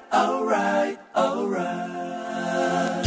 alright, alright.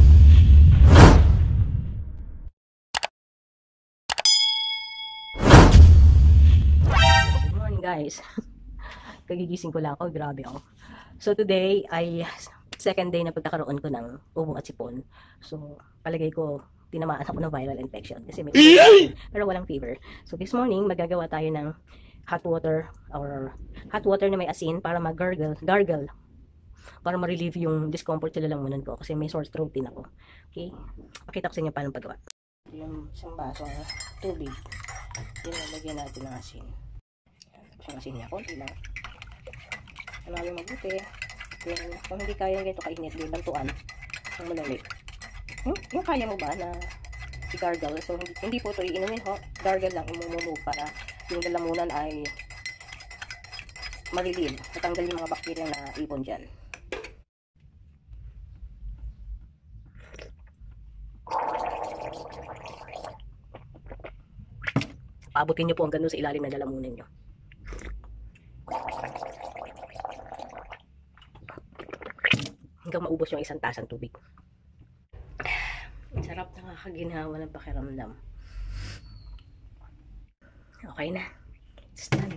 Good morning guys. Kagigising ko lang ako, grabe ako. So today ay second day na pagkakaroon ko ng ubo at sipon. So palagay ko tinamaan ako ng viral infection kasi may ubo pero walang fever. So this morning magagawa tayo ng hot water na may asin para gargle para ma-relieve yung discomfort sa lalamunan ko kasi may sore throat din ako. Okay? Pakita ko sa inyo paano paggawa. Yung isang baso ng tubig. Lagyan natin ng asin. Tapos yung asin niya, konti lang. Hanapin mabuti. Kung hindi kaya ganito kainit, bantuan ang malalik. Yung kaya mo ba na i-gargle? So hindi po ito iinumin ho. Gargle lang, imumumove para yung lalamunan ay ma-relieve. Natanggal yung mga bakterya na ipon dyan. Paabutin nyo po hanggang sa ilalim ng lalamunan nyo. Hanggang maubos yung isang tasang tubig. Sarap, nakakaginawa ng pakiramdam. Okay na. It's done.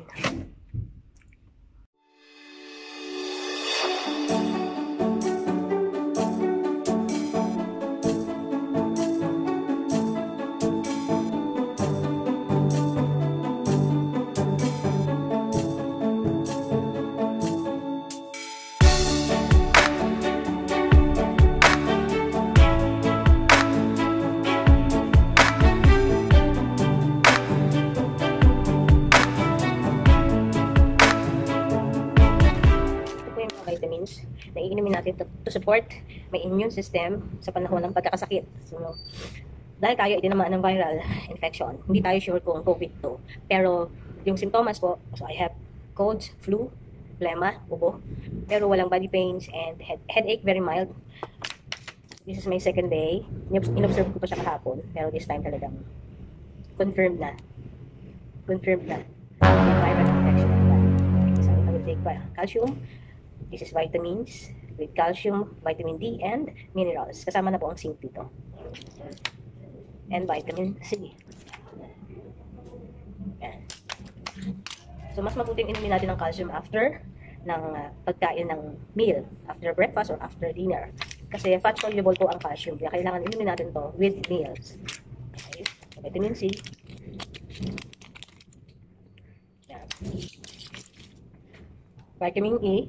Vitamins na iinumin natin to support my immune system sa panahon ng pagkakasakit. So, dahil tayo itinamaan ng viral infection, hindi tayo sure kung COVID to. Pero, yung symptoms po, so I have colds, flu, phlegma, ubo, pero walang body pains and headache, very mild. This is my second day. Inobserve ko pa siya kahapon, pero this time talagang confirmed na. Confirmed na. Yung viral infection. So, I will take calcium. This is vitamins with calcium, vitamin D, and minerals. Kasama na po ang zinc dito. And vitamin C. Yan. So, mas mabuting inumin natin ng calcium after ng pagkain ng meal. After breakfast or after dinner. Kasi fat soluble po ang calcium. Kaya kailangan inumin natin to with meals. Okay. So, vitamin C. Yan. Vitamin E.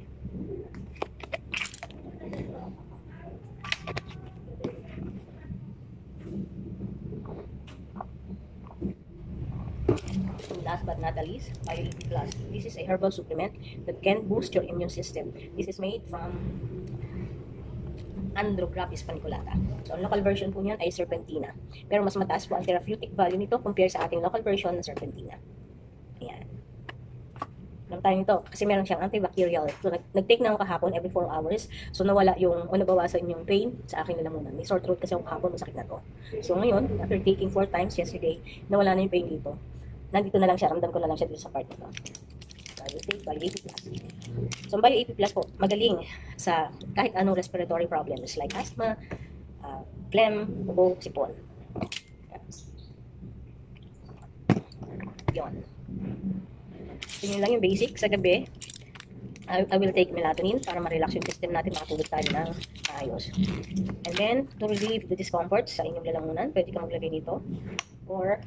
Last but not the least, Bio-EP Plus. This is a herbal supplement that can boost your immune system. This is made from Andrographis paniculata. So, ang local version po niyan ay serpentina. Pero mas mataas po ang therapeutic value nito compare sa ating local version ng serpentina. Ayan. Alam tayo nito kasi meron siyang antibacterial. So, nag-take na ako kahapon every 4 hours. So, nawala yung, o nabawasan yung pain sa aking lalamunan. May sore throat kasi ako kahapon, masakit na to. So, ngayon, after taking 4 times yesterday, nawala na yung pain dito. Nandito na lang siya, ramdam ko na lang siya dito sa part nito. So, I will take Bio-EP Plus. So, ang Bio-EP Plus po, magaling sa kahit anong respiratory problems like asthma, phlegm, ubo, sipon. Yun. Yun lang yung basic sa gabi. I will take melatonin para ma-relax yung system natin, makatulog tayo ng ayos. And then, to relieve the discomfort sa inyong lalamunan, pwede ka maglagay dito. Or,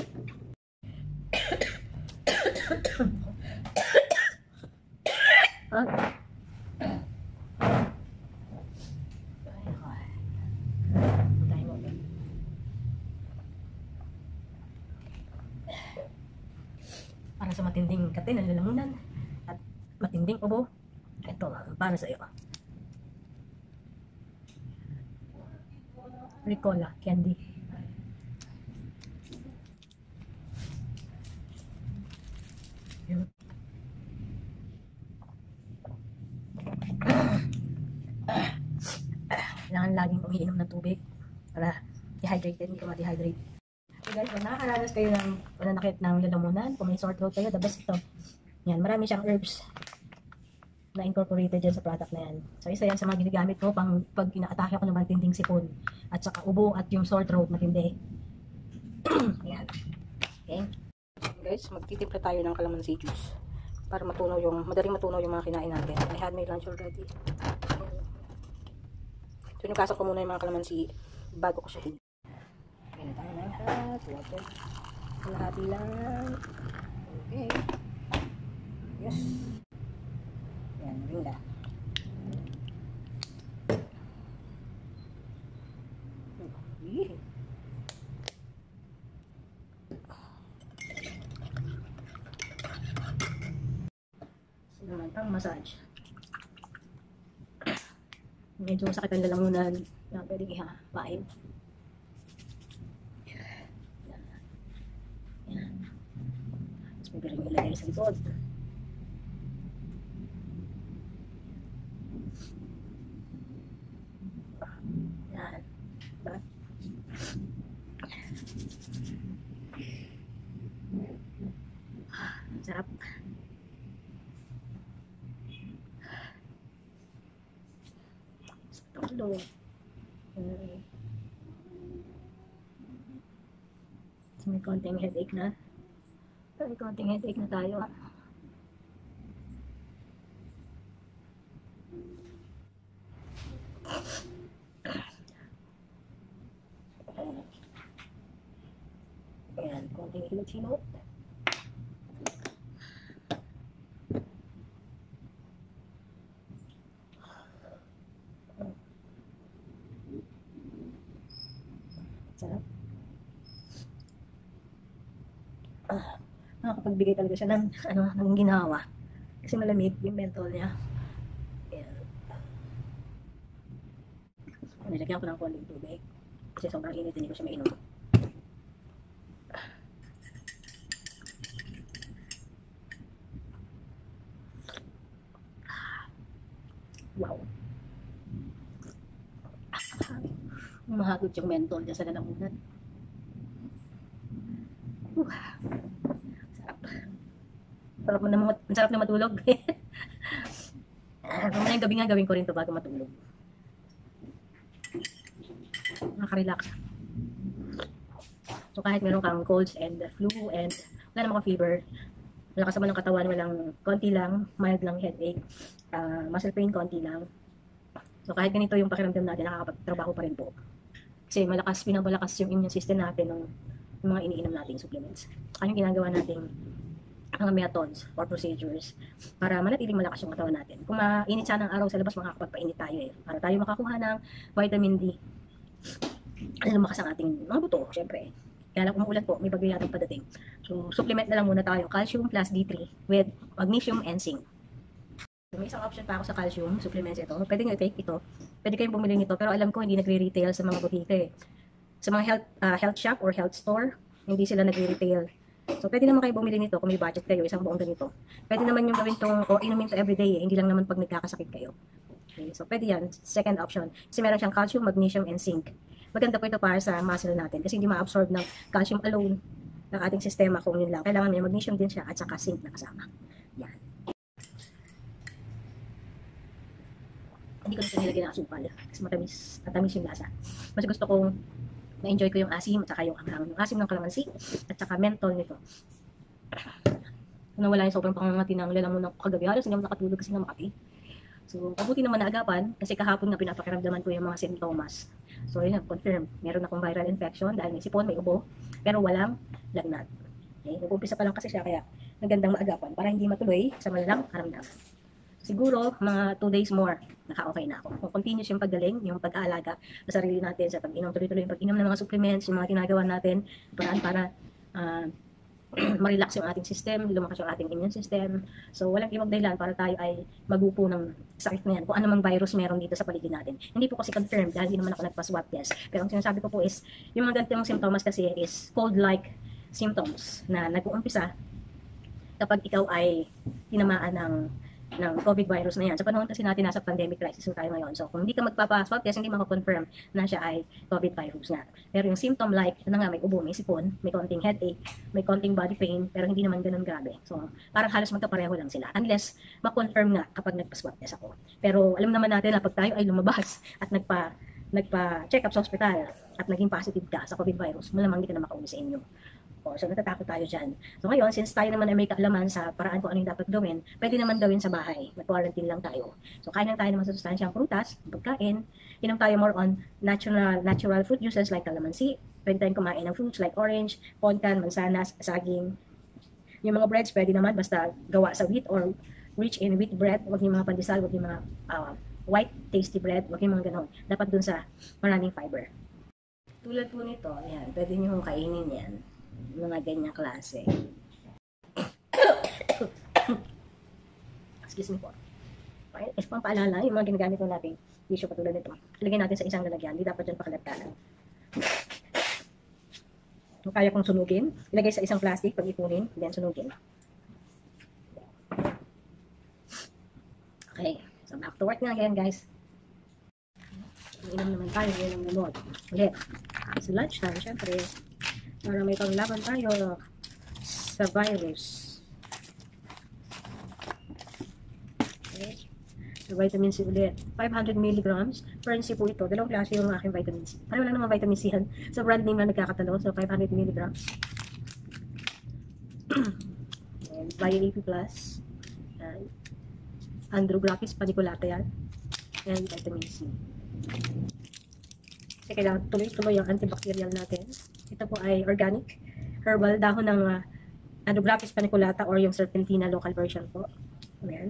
para sa matinding kate ng lalamunan at matinding ubo, ito para sa iyo. Ricola candy. Kailangan laging umiinom ng tubig para dehydrated, hindi ka ma-dehydrate. So guys, kung nakakaranas kayo ng pananakit ng lalamunan, kung may sore throat kayo, the best ito. Yan, marami siyang herbs. na incorporated dyan sa product na yan. So, isa yan sa mga ginagamit ko pang pag inaatake ako ng matinding sipon. At saka ubo at yung sore throat matindi. Ayan. Okay. Guys, magtitimpla tayo ng calamansi juice. Para matunaw yung, madaling matunaw yung mga kinain natin. I had my lunch already. So, nukasan ko muna yung mga calamansi bago ko siya higit. Ayan, tayo na yung hot water. Kalahati lang. Okay. Yes. Ayan, rinda. Naman pang massage. Medyo sakit ang lalamunan na pwedeng ihapain. Yan. Tapos may biring ilagay sa likod. Yan. Diba? Sarap. Hello. So, may konting headache na. May konting headache na tayo. Ayan, konting hilot-hilot. Sarap. Nakakapagbigay talaga siya ng, ng ginawa. Kasi malamig yung menthol niya. Ayan. Nilagyan ko ng konting tubig. Kasi sobrang init, hindi ko siya mainom. Wow. Mahagod yung menthol niya sa lalamunan. Sarap. Sarap na matulog. Mamaya yung gabi nga gawin ko rin to bago matulog. Nakaka-relax. So kahit meron kang colds and flu and wala naman kang fever, malakas naman ng katawan, walang konti lang, mild lang headache, muscle pain konti lang. So kahit ganito yung pakiramdam natin, nakakapagtrabaho pa rin po. Kasi pinapalakas yung immune system natin ng mga iniinom nating supplements. Ano yung ginagawa nating mga methods or procedures para manatiling malakas yung katawan natin. Kung mainit sana ang araw sa labas, makakapagpainit tayo para tayo makakuha ng vitamin D. Lumakas ang ating mga buto, syempre. Kaya lang umuulan po, may bagyo yatang padating. So, supplement na lang muna tayo. Calcium plus D3 with magnesium and zinc. So, may isang option pa ako sa calcium supplements ito. Pwede nyo i-take ito. Pwede kayong bumili nito. Pero alam ko hindi nagre-retail sa mga butika eh. Sa mga health shop or health store, hindi sila nagre-retail. So, pwede naman kayo bumili nito kung may budget kayo, isang buong ganito. Pwede naman yung gawin tong, o inumin to everyday eh. Hindi lang naman pag nagkakasakit kayo. Okay, so, pwede yan. Second option. Kasi meron siyang calcium, magnesium, and zinc. Maganda po ito para sa muscle natin kasi hindi ma-absorb ng calcium alone ng ating sistema kung yun lang. Kailangan may magnesium din siya at saka zinc na kasama. Yan. Hindi ko nito nilagyan ng asukal kasi matamis yung lasa. Mas gusto kong na-enjoy ko yung asim at saka yung anghang. Yung asim ng kalamansi at saka menthol nito. Nung wala yung sobrang pangangati ng lalamunan ko kagabi, halos hindi ako nakatulog kasi nga Makati. So, mabuti naman na agapan kasi kahapon nga pinapakiramdaman ko yung mga simptomas. So, yun, confirm. Meron akong viral infection dahil may sipon, may ubo, pero walang lagnat. Okay? Nag-umpisa pa lang kasi siya, kaya magandang maagapan para hindi matuloy sa malalang karamdaman. Siguro, mga 2 days more, naka-okay na ako. Kung continuous yung paggaling, yung pag-aalaga sa sarili natin, sa pag-inom, tuloy-tuloy yung pag-inom ng mga supplements, yung mga ginagawa natin, para ma-relax yung ating system, lumakas yung ating immune system. So, walang ibang dahilan para tayo ay magupo ng sakit na yan. Kung ano mang virus meron dito sa paligid natin. Hindi po kasi confirmed dahil hindi naman ako nagpa-swab test. Pero ang sinasabi ko po is, yung mga ganitong symptoms kasi is cold-like symptoms na nag-uumpisa kapag ikaw ay tinamaan ng ng COVID virus na yan. Sa panahon kasi natin nasa pandemic crisis tayo ngayon. So kung hindi ka magpapa-swab test, hindi mako-confirm na siya ay COVID virus nga. Pero yung symptom like, ano nga, may ubo, may sipon, may konting headache, may konting body pain, pero hindi naman ganun grabe. So parang halos magkapareho lang sila. Unless ma-confirm nga kapag nagpa-swab test ako. Pero alam naman natin na pag tayo ay lumabas at nagpa-check up sa hospital at naging positive ka sa COVID virus, malamang hindi ka na makauwi sa inyo. So natatakot tayo dyan. So ngayon, since tayo naman ay may kaalaman sa paraan kung ano yung dapat gawin, pwede naman gawin sa bahay. Mag-quarantine lang tayo. So kain lang tayo ng masusustansyang prutas, pagkain. Inom tayo more on natural fruit juices like calamansi. Pwede tayong kumain ng fruits like orange, ponkan, mansanas, saging. Yung mga breads, pwede naman basta gawa sa wheat or rich in wheat bread. Huwag yung mga pandesal, huwag yung mga white tasty bread, huwag yung mga ganon. Dapat dun sa maraming fiber. Tulad po nito, ayan, pwede nyo kainin yan. Mga ganyang klase. Excuse me po. Okay, is pang paalala, yung mga ginagamit ko natin tissue katulad nito. Ilagay natin sa isang lalagyan, hindi dapat dyan pakalat-kalat. Kung kaya kong sunugin, ilagay sa isang plastic, pag-ipunin, then sunugin. Okay, so back to work na again guys. Inom naman tayo ngayon ng lumot. Ulit. Sa lunchtime, syempre, para may panglaban tayo sa virus. Okay. So, vitamin C ulit. 500 milligrams. Per NC po ito. Dalawang klase yung aking vitamin C. Pareho lang naman vitamin C yan. Sa brand name na nagkakatalo. So, 500 milligrams. And Bio-AP Plus. And Andrographis paniculata yan. And vitamin C. Kasi kailangan tuloy-tuloy yung antibacterial natin. Ito po ay organic, herbal, dahon ng Andrographis paniculata or yung Serpentina local version po. Ayan.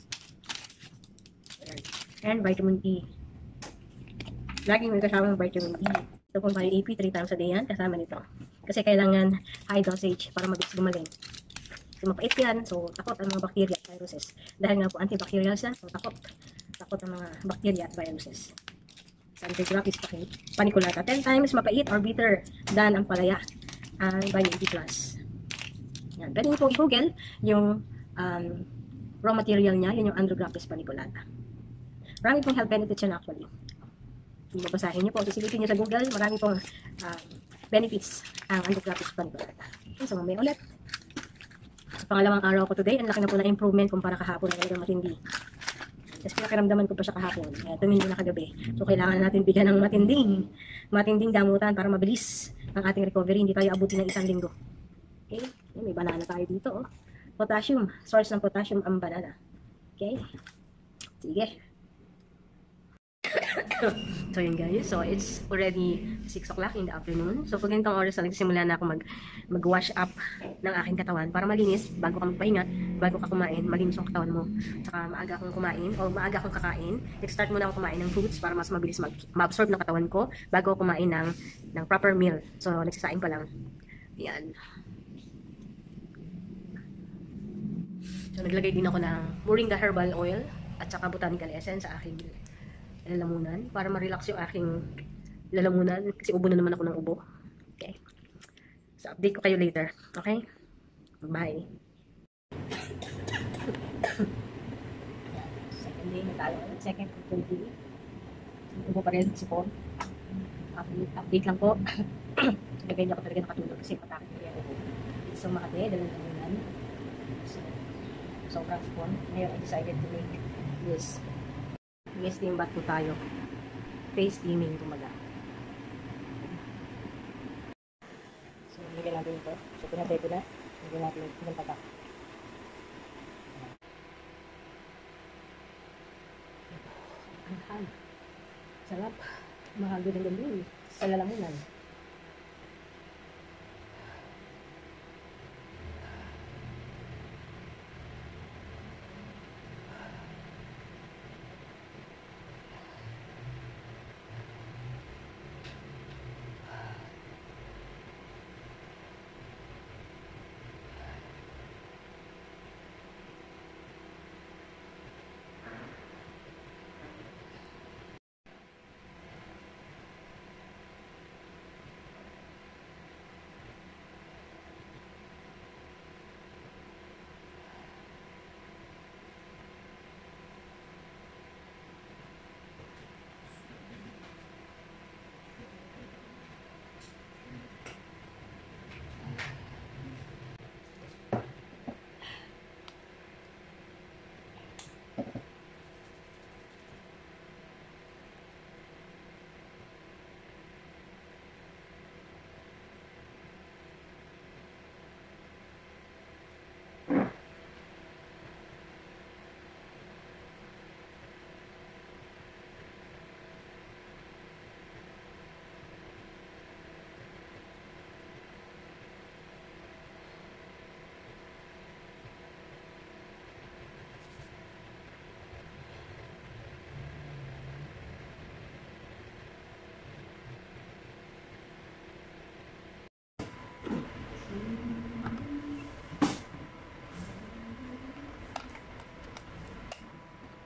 And vitamin E. Laging may kasama ng vitamin E. Ito po Bio-AP 3 times a day yan, kasama nito. Kasi kailangan high dosage para mabilis gumaling. So mapait yan, so takot ang mga bacteria at viruses. Dahil nga po antibacterial siya, so takot ang mga bacteria at viruses. Sa Andrographis paniculata, 10 times mapait or bitter than ang palaya ang Bio-AP Plus. Yan. Pwede niyo po i-google yung raw material niya, yun yung Andrographis paniculata. Marami pong health benefits yan actually. Kung mabasahin niyo po, sisilipin niyo sa Google, marami pong benefits ang Andrographis paniculata. Okay, so mamaya ulit. Sa pangalawang araw ko today, ang laki na po na improvement kumpara kahapon na talagang matindi. Tapos pinakiramdaman ko pa siya kahapon. Kaya tumindi na kagabi. So kailangan natin bigyan ng matinding gamutan para mabilis ang ating recovery. Hindi tayo abutin ng 1 linggo. Okay? May banana tayo dito. Oh. Potassium. Source ng potassium ang banana. Okay? Sige. So yun guys, so it's already 6 o'clock in the afternoon. So pag ganitong oras na nagsimula na ako mag-wash up ng aking katawan para malinis bago ka magpahinga, bago ka kumain, malinis ang katawan mo. Tsaka maaga akong kumain o maaga akong kakain. Nag-start muna akong kumain ng fruits para mas mabilis ma-absorb ng katawan ko bago ako kumain ng proper meal. So nagsasaing pa lang. Yan. So naglagay din ako ng Moringa herbal oil at saka botanical essence sa aking lalamunan para ma-relax yung aking lalamunan kasi ubo na naman ako ng ubo. Okay. So update ko kayo later. Okay? Bye. Second day na tayo. Second activity. Ubo pa rin si Paul. Update lang po. Nagay niya ako talaga nakatulog kasi patakit ko yung ubo. It's so makati, dalang lamunan. So, sobrang sipon. Ngayon I decided to make this steam bath po tayo. Face steaming kumaga. So, nilagyan natin ito. So, pinatay ko na. Nilagyan natin ito ng patak. Sarap. Mahagod ang gabi sa lalamunan.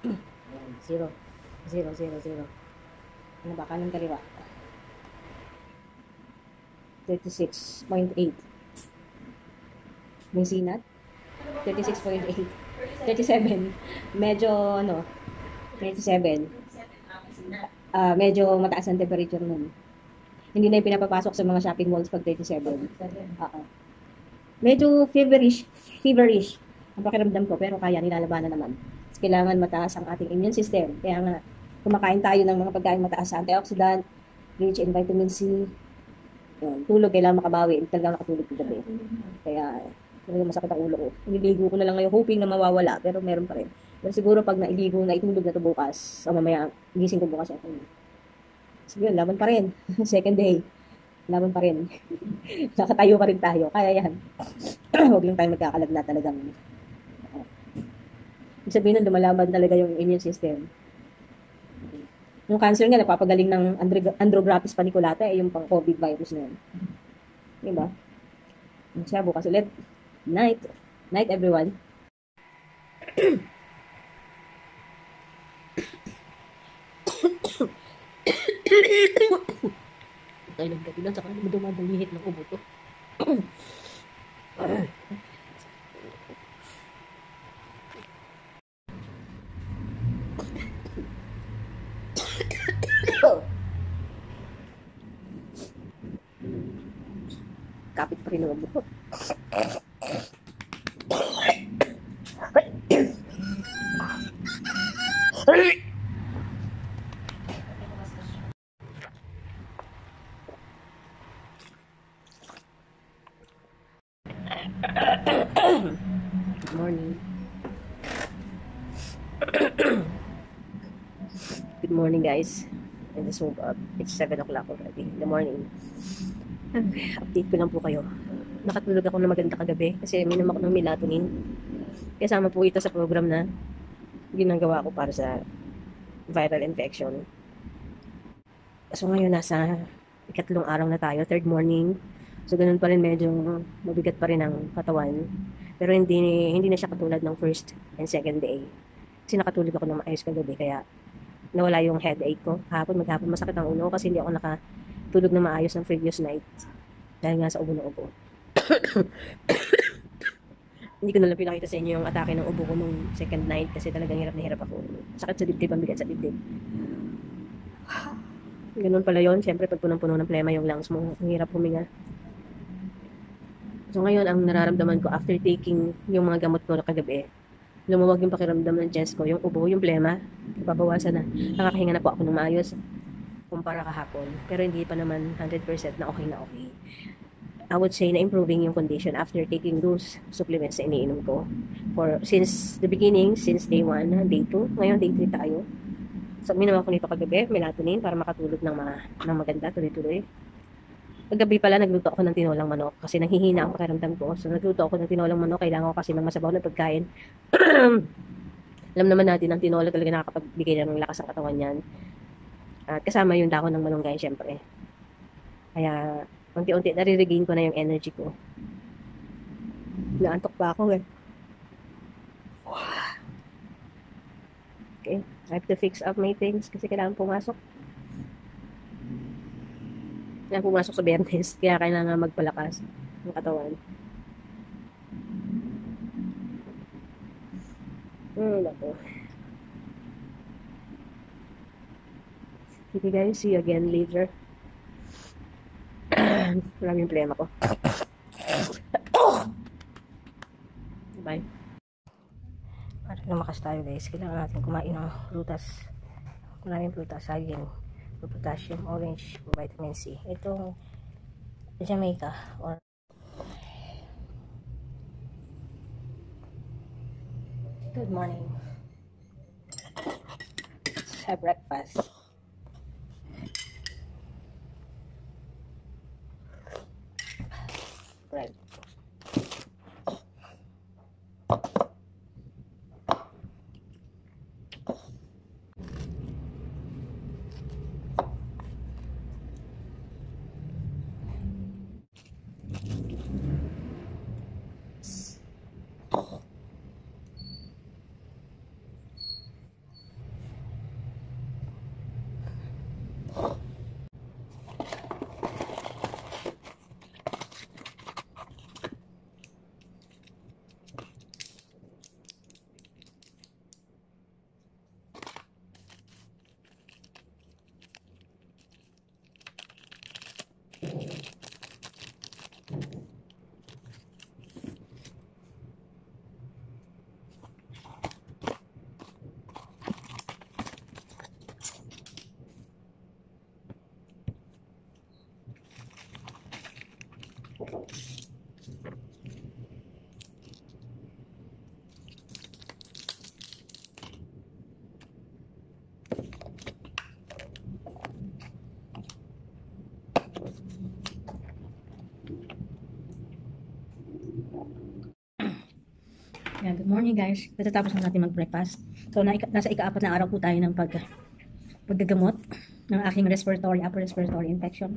0, 0, 0, 0. Ano ba? Kanan kaliwa. 36.8. Yung sinat? 36.8. 37. Medyo, 37. Medyo mataas ang temperature nun. Hindi na yung pinapapasok sa mga shopping malls pag 37. Medyo feverish ang pakiramdam ko, pero kaya nilalabanan naman. Kailangan mataas ang ating immune system. Kaya nga, kumakain tayo ng mga pagkain mataas sa antioxidant, rich in vitamin C. Yun, tulog, kailangan makabawi. Hindi talaga nakatulog ko gabi. Kaya, talaga masakit ang ulo ko. Niligo ko na lang ngayon, hoping na mawawala, pero meron pa rin. Pero siguro pag nailigo, naitulog na ito bukas, o mamaya, gising ko bukas ako. Sige, laban pa rin. Second day. Laban pa rin. Nakatayo pa rin tayo. Kaya yan. Huwag lang tayo magkakalag na talagang. Ibig sabihin nun, lumalaban talaga yung immune system. Yung cancer nga, napapagaling ng Andrographis paniculata, yung pang-COVID virus na yun. Diba? Siya, bukas ulit. Night. Night, everyone. Tayo lang gabi lang, saka dumadalihit ng ubo to. Kapit pa rin ang ubo ko. Good morning. Good morning, guys. I just woke up. It's 7 o'clock already in the morning. Update ko lang po kayo. Nakatulog ako na maganda kagabi kasi minom ako ng melatonin. Kasama po ito sa program na ginagawa ko para sa viral infection. So ngayon nasa ikatlong araw na tayo, third morning. So ganun pa rin, medyo mabigat pa rin ang katawan. Pero hindi na siya katulad ng first and second day. Kasi nakatulog ako ng maayos kagabi kaya nawala yung headache ko. Maghapon masakit ang ulo kasi hindi ako nakatulog na maayos ng previous night. Dahil nga sa ubo ng ubo. Hindi ko na lang pinakita sa inyo yung atake ng ubo ko nung second night kasi talagang hirap na hirap ako. Sakit sa dibdib, ang bigat sa dibdib. Ganun pala yun. Siyempre, pag punong-puno ng plema yung lungs mo, ang hirap huminga. So ngayon, ang nararamdaman ko after taking yung mga gamot ko kagabi, lumuwag yung pakiramdam ng chest ko, yung ubo, yung plema, ipabawasan na. Nakakahinga na po ako ng maayos kumpara kahapon. Pero hindi pa naman 100% na okay na okay. I would say na improving yung condition after taking those supplements na iniinom ko. Since the beginning, since day 1, day 2, ngayon day 3 tayo. So, minum ako nito kagabi, melatonin, para makatulog ng maganda, tuloy-tuloy. Paggabi pala, nagluto ako ng tinolang manok kasi nanghihina ang pakiramdam ko. So, nagluto ako ng tinolang manok. Kailangan ko kasi ng masabaw na pagkain. Alam naman natin, ang tinola talaga nakakapagbigay ng lakas ang katawan yan. At kasama yung dahon ng malunggay, syempre. Kaya, unti-unti, nare-regain ko na yung energy ko. Naantok pa ako eh. Okay, I have to fix up my things kasi kailangan pumasok. Kailangan pumasok sa Biyernes, kaya kailangan magpalakas ng katawan. Lako. Okay guys, see you again later. Maraming problema ko. Bye. Para lumakas tayo guys, kailangan natin kumain ng prutas. Maraming prutas, saging, potassium, orange, vitamin C. Itong Jamaica or good morning. Let's have breakfast. Bread. Ayan, good morning guys. Natatapos na natin mag-breakfast. So, nasa ika-4 na araw po tayo ng paggagamot ng aking upper respiratory infection.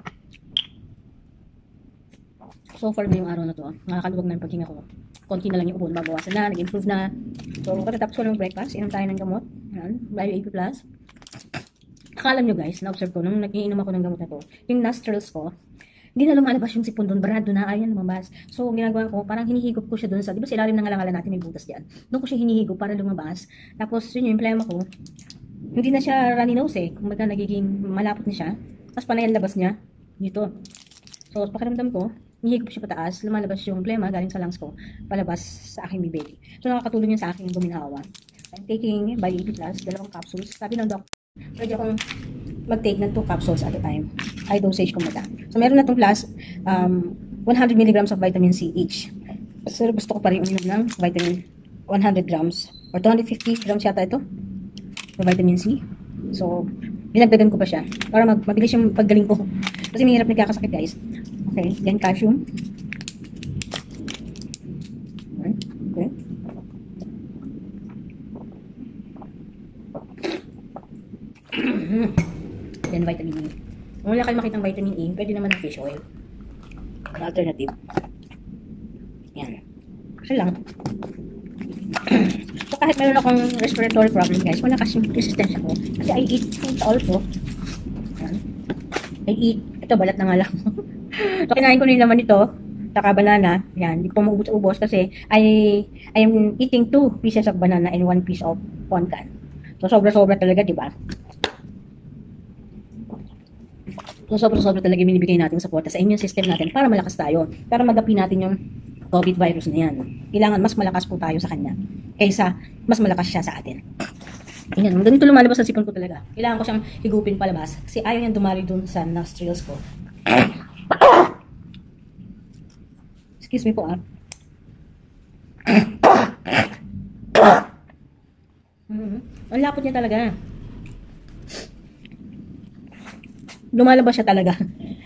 So far ngayong araw na to, nakakaluwag na yung paghinga ko. Konti na lang yung ubo, mabawasan na, nag-improve na. So, pagkatapos ko ng breakfast, inom tayo ng gamot. Ayan, Bio-AP+. Akala nyo guys, na-observe ko, nung nag-iinom ako ng gamot na to, yung nostrils ko, hindi na lumalabas yung sipon doon, barado na, ayan lumabas. So, ginagawa ko, parang hinihigop ko siya doon sa, di ba sa ilalim ng alangalan natin may butas diyan. Doon ko siya hinihigop para lumabas. Tapos, yun yung problema ko, hindi na siya runny nose eh. Kumbaga, nagiging malapot na siya. Tapos, panay ang labas niya, dito. So, pakiramdam ko, hinihigop siya pataas, lumalabas yung problema galing sa lungs ko, palabas sa aking bibig. So, nakakatulong yun sa aking guminawa. I'm taking Bio-AP+, 2 capsules. Sabi ng doctor, pwede akong mag-take ng 2 capsules at a time. High dosage kumbaga. So, meron na itong plus 100 mg of vitamin C each. So, gusto ko pa rin uminom ng vitamin 100 grams or 250 grams yata ito ng vitamin C. So, dinagdagan ko pa siya para mabilis yung paggaling ko. Kasi mahirap nagkakasakit guys. Okay, yan calcium. Okay. Then vitamin E. Kung wala kayo makitang vitamin E, pwede naman ng fish oil. Alternative. Yan. Kasi lang. So kahit meron akong respiratory problem guys, wala kasi resistensya ko. Kasi I eat food also. Yan. I eat. Ito, balat na nga lang. So kinain ko rin naman ito. Saka banana. Yan. Hindi ko pa maubos kasi I am eating 2 pieces of banana and 1 piece of poncan. So sobra-sobra talaga, di ba? So, sobra-sobra talaga binibigay natin support sa immune system natin para malakas tayo. Para magapi natin yung COVID virus na yan. Kailangan mas malakas po tayo sa kanya kaysa mas malakas siya sa atin. Ayan, ganito lumalabas sa sipon ko talaga. Kailangan ko siyang higupin palabas kasi ayaw niyang dumali dun sa nostrils ko. Excuse me po ah. Ang lapot niya talaga. Lumalabas siya talaga.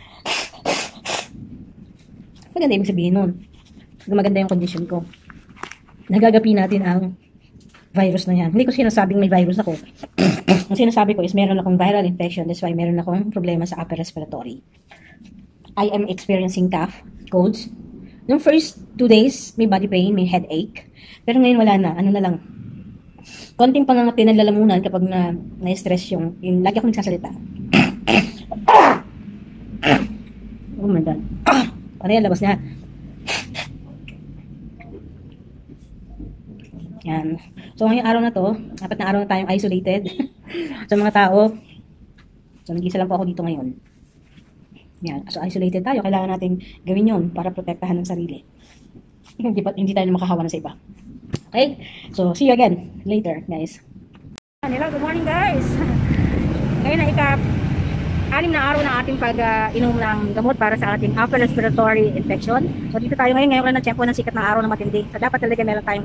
Maganda ibig sabihin nun. Maganda yung condition ko. Nagagapi natin ang virus na yan. Hindi ko sinasabing may virus ako. Ang sinasabi ko is meron akong viral infection. That's why meron akong problema sa upper respiratory. I am experiencing cough, colds. Nung first 2 days, may body pain, may headache. Pero ngayon wala na. Ano na lang. Konting pangangati ng lalamunan kapag na-stress yung lagi akong nagsasalita. Oh my God. Ano yan, labas niya. Yan. So, ngayong araw na to, 4 na araw na tayong isolated sa mga tao. So, nag-isa lang po ako dito ngayon. Yan. So, isolated tayo. Kailangan natin gawin yun para protektahan ng sarili. Hindi tayo makahawanan sa iba. Okay? So, see you again later, guys. Hello, good morning, guys. Ngayon na anim na araw na ating pag-inom ng gamot para sa ating upper respiratory infection. So dito tayo ngayon ko na nag-check po ng sikat ng araw na matindi. So dapat talaga meron tayong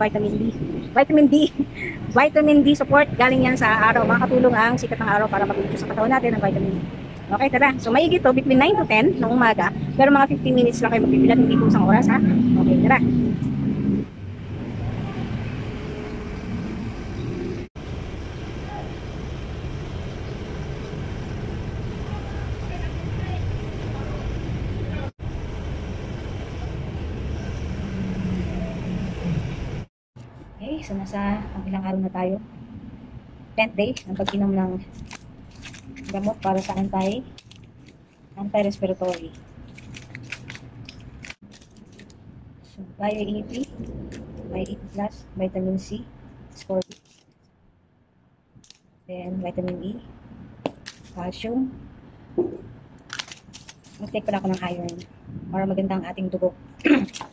vitamin D support. Galing yan sa araw. Makakatulong ang sikat ng araw para mag-reduce sa katawan natin ng vitamin D. Okay, tara. So maigi to between 9 to 10 ng umaga. Pero mga 15 minutes lang kayo magbibilat. Hindi po isang oras ha. Okay, tara. Okay, so nasa ilang araw na tayo. 10th day ng pag-inom ng gamot para sa anti-respiratory. So, Bio-AP, Bio-AP+, vitamin C, ascorbic, then vitamin E, calcium. Mag-take pala ako ng iron para maganda ang ating dugo.